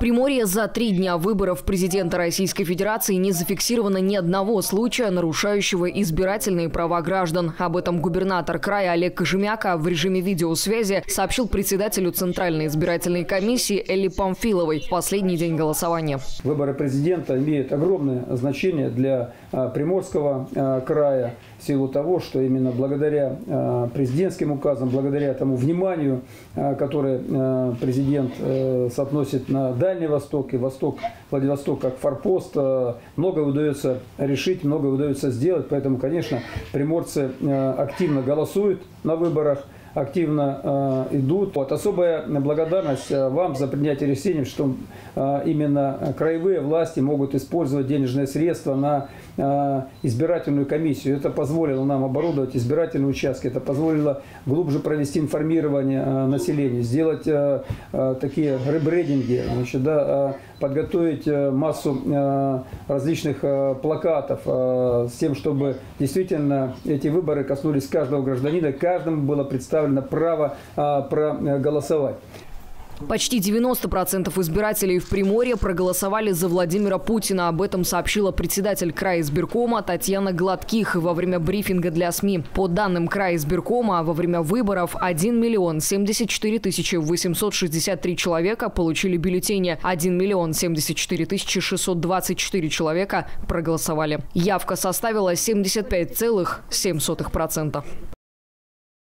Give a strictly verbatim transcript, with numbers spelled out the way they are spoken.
Приморье за три дня выборов президента Российской Федерации не зафиксировано ни одного случая, нарушающего избирательные права граждан. Об этом губернатор края Олег Кожемяка в режиме видеосвязи сообщил председателю Центральной избирательной комиссии Элле Памфиловой в последний день голосования. Выборы президента имеют огромное значение для Приморского края в силу того, что именно благодаря президентским указам, благодаря тому вниманию, которое президент соотносит на Дальний Восток и Восток, Владивосток как форпост, многое удается решить, многое удается сделать. Поэтому, конечно, приморцы активно голосуют на выборах, активно э, идут. Вот особая благодарность вам за принятие решения, что э, именно краевые власти могут использовать денежные средства на э, избирательную комиссию. Это позволило нам оборудовать избирательные участки, это позволило глубже провести информирование э, населения, сделать э, э, такие ребрендинги, значит, да, э, подготовить э, массу э, различных э, плакатов э, с тем, чтобы действительно эти выборы коснулись каждого гражданина, каждому было представлено право а, проголосовать. Почти девяносто процентов избирателей в Приморье проголосовали за Владимира Путина. Об этом сообщила председатель краизбиркома Татьяна Гладких во время брифинга для СМИ. По данным краизбиркома, во время выборов один миллион семьдесят четыре тысячи восемьсот шестьдесят три человека получили бюллетени. один миллион семьдесят четыре тысячи шестьсот двадцать четыре человека проголосовали. Явка составила семьдесят пять целых семь десятых процента.